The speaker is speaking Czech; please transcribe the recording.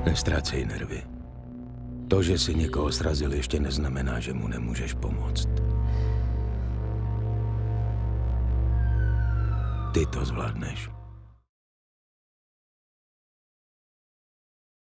Nestrácej nervy. To, že si někoho srazil, ještě neznamená, že mu nemůžeš pomoct. Ty to zvládneš.